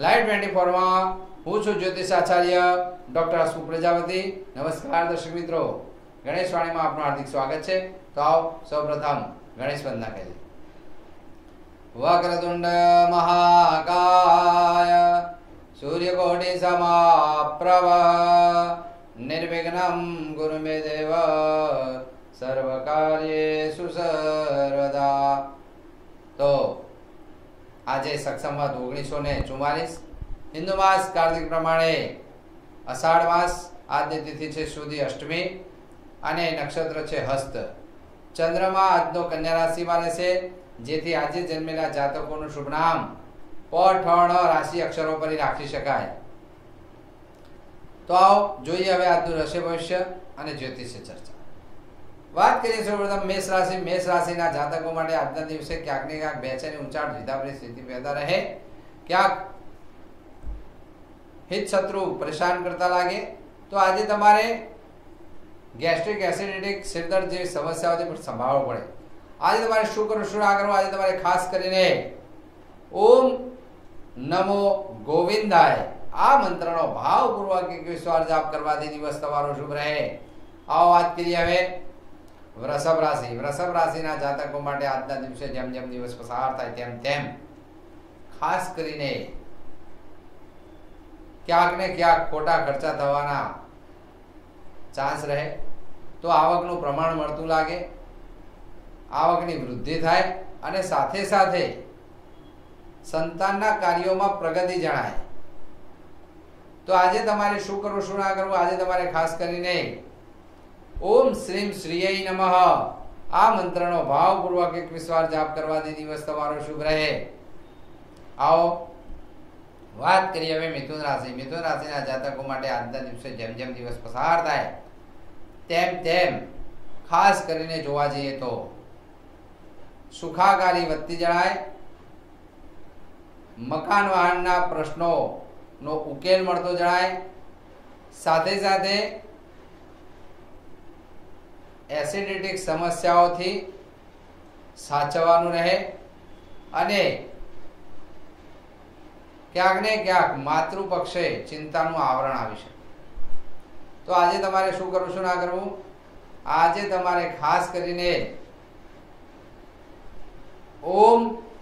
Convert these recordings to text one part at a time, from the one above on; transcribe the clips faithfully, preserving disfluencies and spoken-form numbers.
Live twenty four માં હું છું જ્યોતિષ આચાર્ય ડોક્ટર અશુ પ્રજાપતિ। નમસ્કાર દર્શક મિત્રો, ગણેશ વાણીમાં આપનું હાર્દિક સ્વાગત છે। તો આવો સૌપ્રથમ ગણેશ વંદના કરીએ। વક્રતુંડ મહાકાય સૂર્યકોટિ સમાપ્રભ નિર્વિઘ્નમ ગુરુ મે દેવ સર્વકાર્યેષુ સર્વદા। તો આજે સક્ષમવત ઓગણીસો ને ચુમ્માલીસ હિન્દુ માસ કાર્તિક પ્રમાણે અષાઢ માસ, આજની તિથિ છે સુધી અષ્ટમી અને નક્ષત્ર છે હસ્ત। ચંદ્રમા આજનો કન્યા રાશિમાં રહેશે, જેથી આજે જન્મેલા જાતકોનું શુભ નામ પઠણ રાશિ અક્ષરો પર રાખી શકાય। તો આવો જોઈએ હવે આજનું રાશિ ભવિષ્ય અને જ્યોતિષ ચર્ચા। વાત કરીએ સૌપ્રથમ મેષ રાશિ। મેષ રાશિના જાતકો માટે આજના દિવસે ક્યાંક ને ક્યાંક બેચેની ઊંચાણ જીતાપરી સ્થિતિ પેદા રહે, ક્યાંક હિત શત્રુ પરેશાન કરતા લાગે। તો આજે તમારે ગેસ્ટ્રિક એસિડિટી સિરદર્દ જેવી સમસ્યાઓથી પણ સંભાળવો પડે। આજે તમારે શું કરવું શું ના કરવું, આજે તમારે ખાસ કરીને ઓમ નમો ગોવિંદાય આ મંત્રનો ભાવપૂર્વક એકવીસ વાર જાપ કરવાથી દિવસ તમારો શુભ રહે। આવો વાત કરીએ હવે વૃષભ રાશિ। વૃષભ રાશિના જાતકો માટે આજના દિવસે જેમ જેમ દિવસ પસાર થાય તેમ તેમ ખાસ કરીને ક્યાંક ને ક્યાંક ખોટા ખર્ચા થવાના ચાન્સ રહે। તો આવકનું પ્રમાણ મળતું લાગે, આવકની વૃદ્ધિ થાય અને સાથે સાથે સંતાનના કાર્યોમાં પ્રગતિ જણાય। તો આજે તમારે શું કરવું શું ના કરવું, આજે તમારે ખાસ કરીને ઓમ શ્રીમ શ્રીય નમઃ આ મંત્રનો ભાવપૂર્વક એકવીસ વાર જાપ કરવાથી દિવસ તમારો શુભ રહે। આવો વાત કરીએ હવે મિથુન રાશિ। મિથુન રાશિના જાતકો માટે આજના દિવસે જેમ જેમ દિવસ પસાર થાય તેમ તેમ ખાસ કરીને જોવા જઈએ તો સુખાકારી વધતી જણાય, મકાન વાહનના પ્રશ્નો નો ઉકેલ મળતો જણાય, સાથે સાથે એસિડિટિક સમસ્યાઓથી સાચવવાનું રહે અને ક્યાંક ને ક્યાંક માતૃપક્ષે ચિંતાનું આવરણ આવી શકે। તો આજે તમારે શું કરવું શું ના કરવું, આજે તમારે ખાસ કરીને ઓમ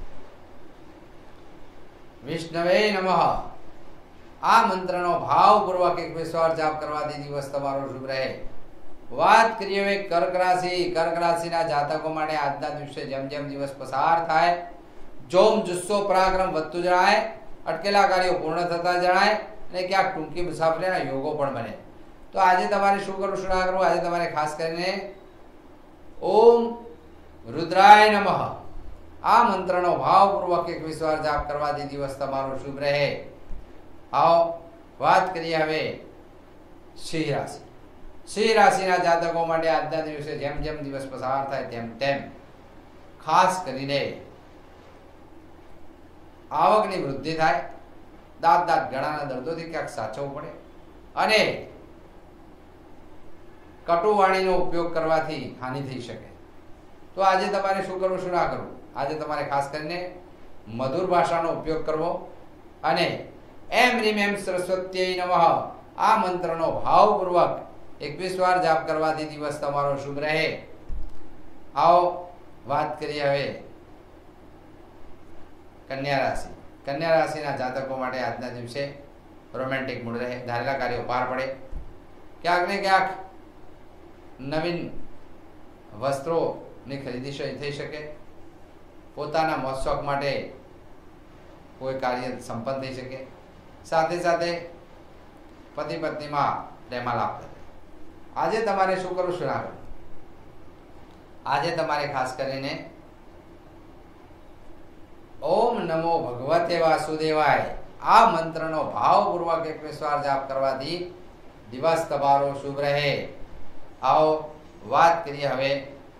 વિષ્ણવે નમઃ આ મંત્રનો ભાવપૂર્વક એકવીસ વાર જાપ કરવાથી દિવસ તમારો શુભ રહે। વાત કરીએ હવે કર્ક રાશિ। કર્ક રાશિના જાતકો માટે આજના દિવસે જેમ જેમ દિવસ પસાર થાય જોમ જુસ્સો પરાક્રમ વધતું જણાય, અટકેલા કાર્યો પૂર્ણ થતા જણાય અને ક્યાંક ટૂંકી મુસાફરીના યોગો પણ બને। તો આજે તમારે શું કરવું શું ના કરવું, આજે તમારે ખાસ કરીને ઓમ રુદ્રાય નમઃ આ મંત્રનો ભાવપૂર્વક એકવીસ વાર જાપ કરવાથી દિવસ તમારો શુભ રહે। આવો વાત કરીએ હવે સિંહ રાશિ। સિંહ રાશિના જાતકો માટે આજના દિવસે જેમ જેમ દિવસ પસાર થાય તેમ તેમ ખાસ કરીને આવકની વૃદ્ધિ થાય, દાંત દાંત ગળાના દર્દોથી ક્યાંક સાચવવું પડે અને કટુવાણીનો ઉપયોગ કરવાથી હાનિ થઈ શકે। તો આજે તમારે શું કરવું શું ના કરવું, આજે તમારે ખાસ કરીને મધુર ભાષાનો ઉપયોગ કરવો અને એમ રીમ એમ સરસ્વત્યય નમઃ આ મંત્રનો ભાવપૂર્વક એકવીસ વાર જાપ કરવાથી દિવસ તમારો શુભ રહે। આવો વાત કરીએ હવે કન્યા રાશિ। કન્યા રાશિના જાતકો માટે આજના દિવસે રોમેન્ટિક મૂડ રહે, ધારેલા કાર્યો પાર પડે, ક્યાંક ને ક્યાંક નવીન વસ્ત્રોની ખરીદી થઈ શકે, પોતાના મોજ શોખ માટે કોઈ કાર્ય સંપન્ન થઈ શકે, સાથે સાથે પતિ પત્નીમાં પ્રેમાલાપ રહે। આજે તમારે શું કરવું શું ના કરવું, આજે તમારે ખાસ કરીને ઓમ નમો ભગવતે વાસુદેવાય આ મંત્રનો ભાવપૂર્વક એકવીસ વાર જાપ કરવાથી દિવસ તમારો શુભ રહે। આવો વાત કરીએ હવે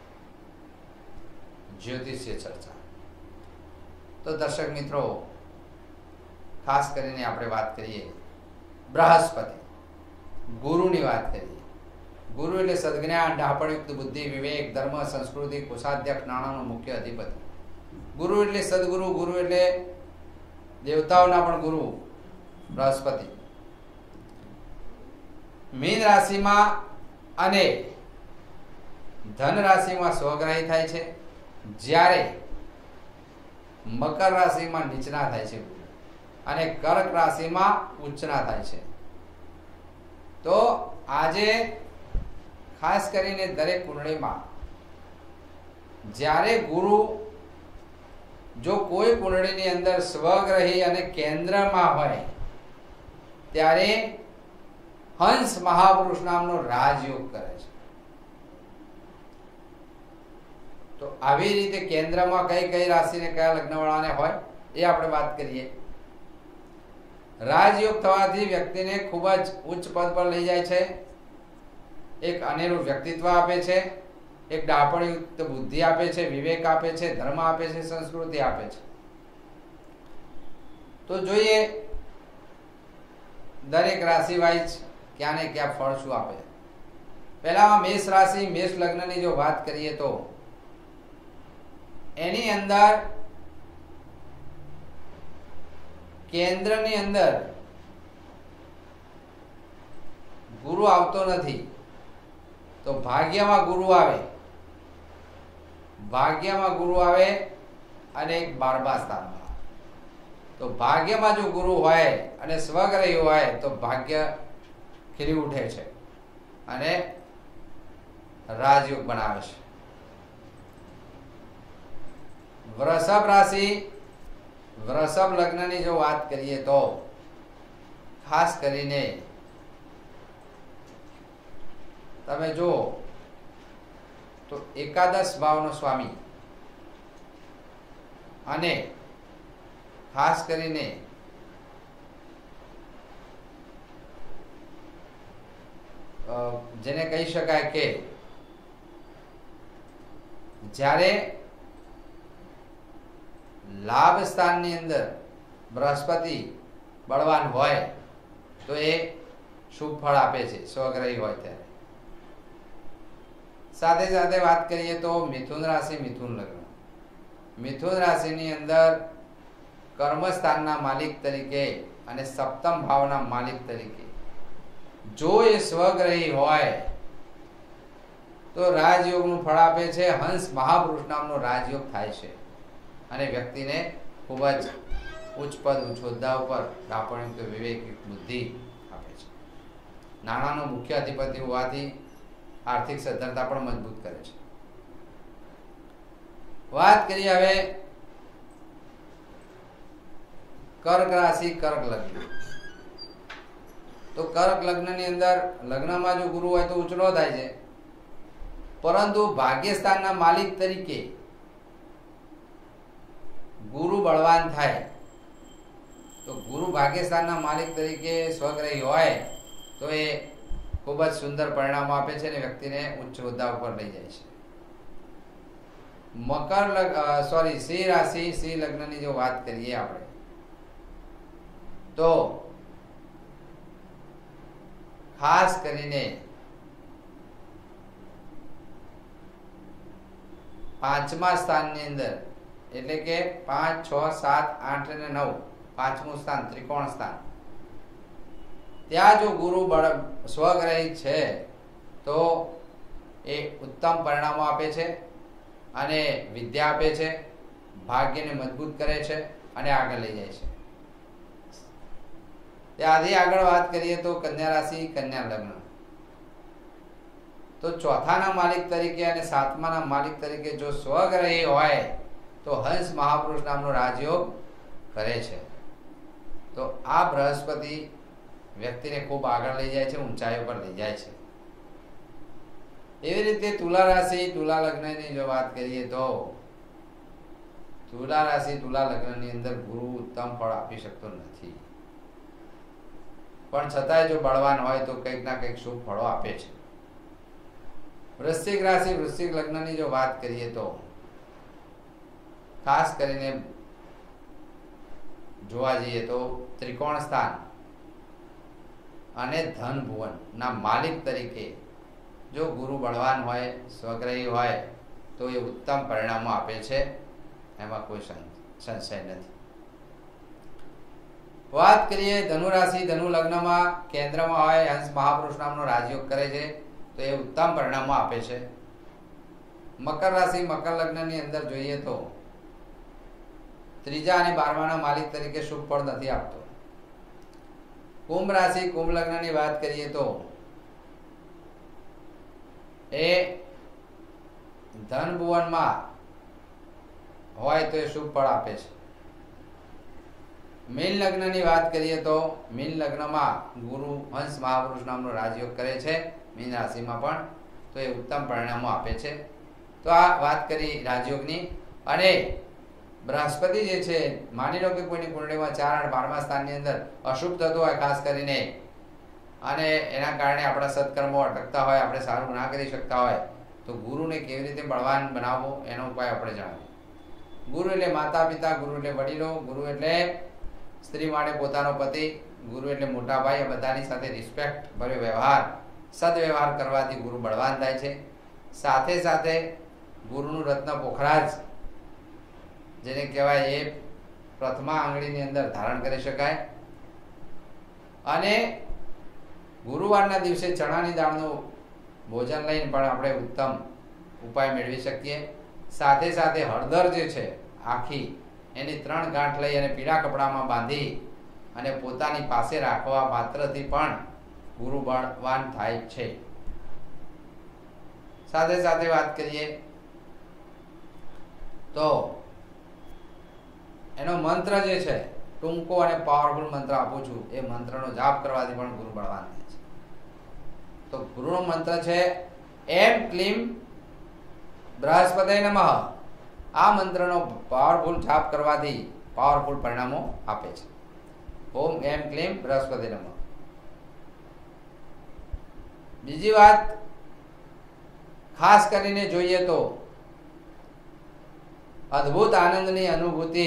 જ્યોતિષીય ચર્ચા। તો દર્શક મિત્રો, ખાસ કરીને આપણે વાત કરીએ બૃહસ્પતિ ગુરુની વાત કરીએ। ગુરુ એટલે સદજ્ઞાન, ડાપણયુક્ત બુદ્ધિ, વિવેક, ધર્મ, સંસ્કૃતિ, કોષાધ્યક્ષ, નાણાંનો મુખ્ય અધિપતિ। ગુરુ એટલે સદગુરુ, ગુરુ એટલે દેવતાઓના પણ ગુરુ बृहस्पति मीन राशि में अने धन राशि में स्वग्रही थाय छे, ज्यारे मकर राशि में नीचना थाय छे अने कर्क राशि में उच्चना थाय छे। तो आजे खास करीने दरेक कुंडली में ज्यारे गुरु जो कोई कुंडली नी अंदर स्वग्रही अने केंद्र में होय त्यारे हंस महापुरुष नामनो राजयोग करे छे। तो आवी रीते केंद्र में कई कई राशि ने कया लग्न वाळा ने होय ए आपणे बात करीए। राजयोग थवाथी व्यक्ति ने खूब ज उच्च पद पर लई जाय छे, एक अनेरू व्यक्तित्व आपे छे, एक डापणयुक्त बुद्धि आपे छे, विवेक आपे छे, धर्म आपे छे, संस्कृति आपे छे। तो जोईए दरेक राशि वाइज क्या ने क्या फल शुं आपे। पहला मेष राशि मेष लग्न की जो बात करिए तो एनी अंदर केंद्र नी अंदर गुरु आवतो नथी, तो भाग्य में गुरु आवे, भाग्य में गुरु आवे अने एक बारबा स्थान में। तो भाग्य में जो गुरु होय अने स्वग्रही होय तो भाग्य खिली उठे छे अने राजयोग बनावे छे। वृषभ राशि वृषभ लग्न की जो बात करिए तो खास करीने तमे जो तो एकादश भावनो स्वामी अने खास करीने जेने कही शकाय के ज्यारे लाभ स्थान नी अंदर बृहस्पति बलवान होय तो ए शुभ फल आपे छे स्वग्रही होय त्यारे। साथे साथे बात करिए तो मिथुन राशि मिथुन लग्न मिथुन राशि नी अंदर कर्म स्थान ना मालिक तरीके अने सप्तम भावना मालिक तरीके जो ये स्वग्रही होय तो राजयोग नु फल आपे छे। हंस महापुरुष नामनो राजयोग थाय छे अने व्यक्ति ने खूब ज उच्च पद उच्च होद्दा पर डापणयुक्त विवेक बुद्धि आपे छे। नाणानो मुख्य अधिपति होवाथी आर्थिक सद्धरता पण मजबूत करे छे। बात करिए हवे कर्क राशि कर्क लग्न। तो कर्क लग्न नी अंदर लग्न में जो गुरु होय तो उचलो थाय छे, परंतु भाग्यस्थान मालिक तरीके गुरु बलवान थाय तो गुरु भाग्यस्थान मालिक तरीके स्वग्रही होय तो ये खूब ज सुंदर परिणाम आपे छे ने व्यक्ति ने उच्च होद्दा पर लई जाय छे। मकर लग सॉरी सिंह राशि सिंह लग्न की जो बात करिए आपणे तो खास करीने पांचमा स्थान नी अंदर एटले के पांच छ सात आठ ने नौ पांचमू स्थान त्रिकोण स्थान त्या जो गुरु बड़ स्वग्रही छे तो ए उत्तम परिणामों आपे छे अने विद्या आपे छे, भाग्य ने मजबूत करे छे अने आगे लई जाय छे। त्याथी आगळ बात करिए तो कन्या राशि कन्या लग्न। तो चौथा ना मालिक तरीके अने सातमा ना मालिक तरीके जो स्वग्रही होय तो हंस महापुरुष नामनो राजयोग करे छे। तो आ बृहस्पति व्यक्ति ने खूब आगळ लई जाय छे, ऊंचाई पर लई जाय छे। एवी रीते तुला राशि तुला लग्न की जो बात करिए तो तुला राशि तुला लग्न ની અંદર ગુરુ ઉત્તમ ફળ આપી શકતો નથી, પણ છતાંય જો બળવાન હોય તો કંઈક ના કંઈક શુભ ફળો આપે છે। વૃશ્ચિક રાશિ વૃશ્ચિક લગ્નની જો વાત કરીએ તો ખાસ કરીને જોવા જઈએ તો ત્રિકોણ સ્થાન અને ધન ભુવન ના માલિક તરીકે જો ગુરુ બળવાન હોય સ્વગ્રહી હોય તો એ ઉત્તમ પરિણામો આપે છે, એમાં કોઈ સંશય નથી। વાત કરીએ ધનુ રાશિ ધનુ લગ્નમાં કેન્દ્રમાં હોય હંસ મહાપુરુષ નામનો રાજયોગ કરે છે તો એ ઉત્તમ પરિણામો આપે છે। મકર રાશિ મકર લગ્નની અંદર જોઈએ તો ત્રીજા અને બારમાના માલિક તરીકે શુભ ફળ નથી આપતો। કુંભ રાશિ કુંભ લગ્નની વાત કરીએ તો એ ધન ભુવનમાં હોય તો એ શુભ ફળ આપે છે। મીન લગ્નની વાત કરીએ તો મીન લગ્નમાં ગુરુ હંસ મહાપુરુષ નામનો રાજયોગ કરે છે મીન રાશિમાં પણ તો એ ઉત્તમ પરિણામો આપે છે। તો આ વાત કરી રાજયોગની। અને બૃહસ્પતિ જે છે માની લો કે કોઈની કુંડળીમાં ચાર અને બારમા સ્થાનની અંદર અશુભ થતો હોય ખાસ કરીને અને એના કારણે આપણા સત્કર્મો અટકતા હોય, આપણે સારું ના કરી શકતા હોય તો ગુરુને કેવી રીતે બળવાન બનાવવો એનો ઉપાય આપણે જાણીએ। ગુરુ એટલે માતા પિતા, ગુરુ એટલે વડીલો, ગુરુ એટલે સ્ત્રી માટે પોતાનો પતિ, ગુરુ એટલે મોટા ભાઈ। આ બધાની સાથે રિસ્પેક્ટ ભર્યો વ્યવહાર, સદવ્યવહાર કરવાથી ગુરુ બળવાન થાય છે। સાથે સાથે ગુરુનું રત્ન પોખરાજ જેને કહેવાય એ પ્રથમા આંગળીની અંદર ધારણ કરી શકાય। અને ગુરુવારના દિવસે ચણાની દાળનું ભોજન લઈને પણ આપણે ઉત્તમ ઉપાય મેળવી શકીએ। સાથે સાથે હળદર જે છે આખી એની ત્રણ ગાંઠ લઈ અને પીળા કપડામાં બાંધી અને પોતાની પાસે રાખવા માત્રથી પણ ગુરુ બળવાન થાય છે। સાથે સાથે વાત કરીએ તો એનો મંત્ર જે છે ટૂંકો અને પાવરફુલ મંત્ર આપું છું, એ મંત્રનો જાપ કરવાથી પણ ગુરુ બળવાન થાય છે। તો ગુરુનો મંત્ર છે એમ ક્લીમ બૃહસ્પતિ નમઃ। આ મંત્રનો પાવરફુલ જાપ કરવાથી પાવરફુલ પરિણામો આપે છે। ઓમ એમ ક્લીમ બૃહસ્પતિ નમઃ। બીજી વાત ખાસ કરીને જોઈએ તો અદ્ભુત આનંદની અનુભૂતિ,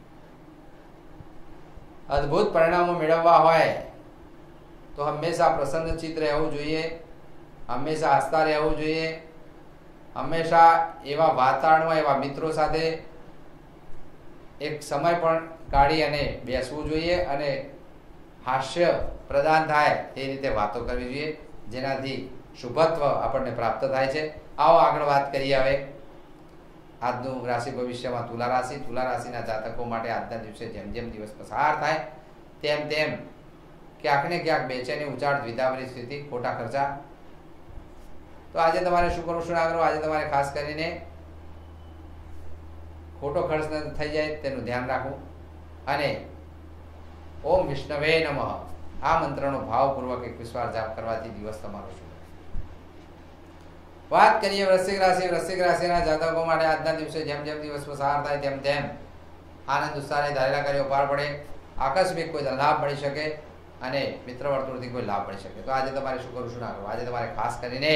અદ્ભુત પરિણામો મેળવવા હોય તો હંમેશા પ્રસન્નચિત્ત રહેવું જોઈએ, હંમેશા હસતા રહેવું જોઈએ, હંમેશા એવા વાતાવરણમાં એવા મિત્રો સાથે એક સમય પણ કાઢી અને બેસવું જોઈએ અને હાસ્ય પ્રદાન થાય તે રીતે વાતો કરવી જોઈએ, જેનાથી શુભત્વ આપણને પ્રાપ્ત થાય છે। આવો આગળ વાત કરીએ હવે આજનું રાશિ ભવિષ્યમાં તુલા રાશિ તુલા રાશિના જાતકો માટે આજના દિવસે જેમ જેમ દિવસ પસાર થાય તેમ તેમ ક્યાંક ને ક્યાંક બેચેની, ઉચાળ, દ્વિધાવરી સ્થિતિ, ખોટા ખર્ચા। તો આજે તમારે શું કરવું શું ના કરવું, આજે તમારે ખાસ કરીને ખોટો ખર્ચ ન થઈ જાય તેનું ધ્યાન રાખવું અને ઓમ વિષ્ણવે નમઃ આ મંત્રનો ભાવપૂર્વક એકવીસ વાર જાપ કરવાથી દિવસ તમારો શુભ। વાત કરીએ વૃશ્ચિક રાશિ વૃશ્ચિક રાશિના જાતકો માટે આજના દિવસે જેમ જેમ દિવસ પસાર થાય તેમ તેમ આનંદ ઉત્સાહને ધારેલા કાર્યો પાર પડે, આકસ્મિક કોઈ લાભ મળી શકે અને મિત્ર વર્તુળથી કોઈ લાભ મળી શકે। તો આજે તમારે શું કરવું શું ના કરવું, આજે તમારે ખાસ કરીને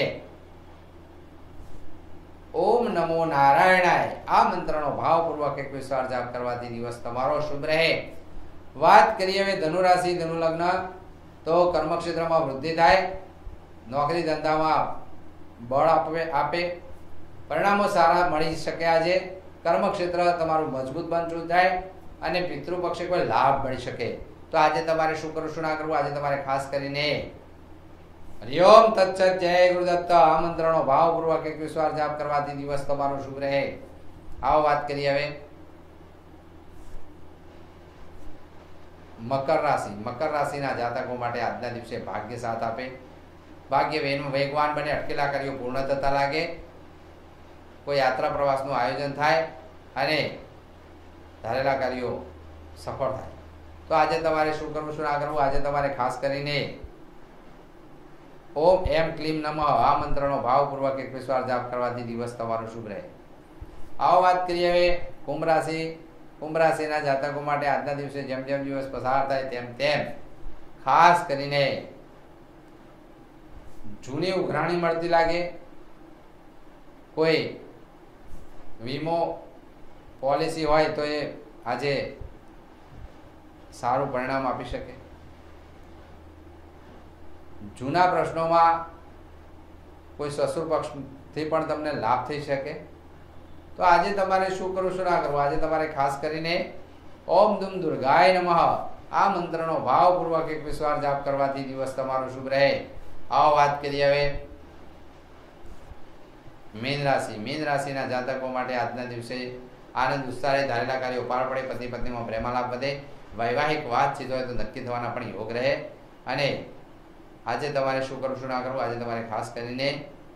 ઓમ નમો નારાયણાય આ મંત્રનો ભાવપૂર્વક એકવીસ વાર જાપ કરવાથી દિવસ તમારો શુભ રહે। વાત કરીએ હવે ધનુ રાશિ ધનુ લગ્ન તો કર્મક્ષેત્રમાં વૃદ્ધિ થાય, નોકરી ધંધામાં બળ આપે આપે પરિણામો સારા મળી શકે। આજે કર્મક્ષેત્ર તમારું મજબૂત બનતું થાય અને પિતૃપક્ષે કોઈ લાભ મળી શકે। તો આજે તમારે શું કરવું શું ના કરવું, આજે તમારે ખાસ કરીને હરિઓમ તત્સત જય ગુરુદત્ત આ મંત્રનો ભાવપૂર્વક એકવીસ વાર જાપ કરવાથી દિવસ તમારો શુભ રહે। આવો વાત કરીએ હવે મકર રાશિ મકર રાશિના જાતકો માટે આજના દિવસે ભાગ્ય સાથ આપે, ભાગ્ય વેગવાન બને, અટકેલા કાર્યો પૂર્ણ થતા લાગે, કોઈ યાત્રા પ્રવાસનું આયોજન થાય અને ધારેલા કાર્યો સફળ થાય। તો આજે તમારે શું કરવું શું ના કરવું, આજે તમારે ખાસ કરીને ઓમ એમ ક્લીમ નમઃ આ મંત્રનો ભાવપૂર્વક એકવીસ વાર જાપ કરવાથી દિવસ તમારો શુભ રહે। આવો વાત કરીએ હવે કુંભ રાશિ કુંભ રાશિના જાતકો માટે આજના દિવસે જેમ જેમ દિવસ પસાર થાય તેમ તેમ ખાસ કરીને જૂની ઉઘરાણી મળતી લાગે, કોઈ વીમો પોલિસી હોય તો એ આજે સારું પરિણામ આપી શકે। જૂના પ્રશ્નોમાં કોઈ સસુર પક્ષથી પણ તમને લાભ થઈ શકે। તો આજે તમારે શું કરવું શું ના કરવું, આજે તમારે ખાસ કરીને ઓમ દુમ દુર્ગાય નમઃ આ મંત્રનો ભાવપૂર્વક એકવીસ વાર જાપ કરવાથી દિવસ તમારો શુભ રહે। આવો વાત કરીએ હવે મીન રાશિ। મીન રાશિના જાતકો માટે આજના દિવસે આનંદ ઉત્સાહે ધારેલા કાર્યો પાર પડે, પતિ પત્નીમાં પ્રેમાલાપ વધે, વૈવાહિક વાતચીત હોય તો નક્કી થવાના પણ યોગ રહે। અને આજે તમારે શું કરવું શું ના કરવું, આજે તમારે ખાસ કરીને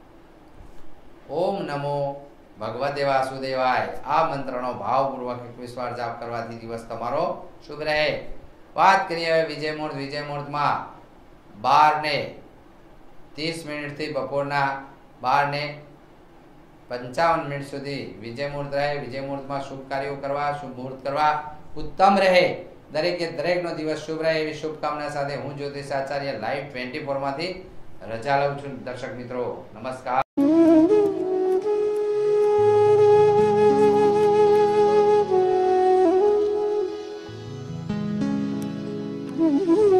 ઓમ નમો ભગવતે વાસુદેવાય આ મંત્રનો ભાવપૂર્વક એકવીસ વાર જાપ કરવાથી દિવસ તમારો શુભ રહે। વાત કરીએ હવે વિજય મુહૂર્ત। વિજય મુહૂર્તમાં બાર ને ત્રીસ મિનિટથી બપોરના બાર ને પંચાવન મિનિટ સુધી વિજય મુહૂર્ત રહે। વિજય મુહૂર્તમાં શુભ કાર્યો કરવા, શુભ મુહૂર્ત કરવા ઉત્તમ રહે। દરેકે દરેકનો દિવસ શુભ રહે એવી શુભકામના સાથે હું જ્યોતિષ આચાર્ય લાઈવ ટ્વેન્ટી ફોર માંથી રજા લઉં છું। દર્શક મિત્રો નમસ્કાર। Mm-hmm.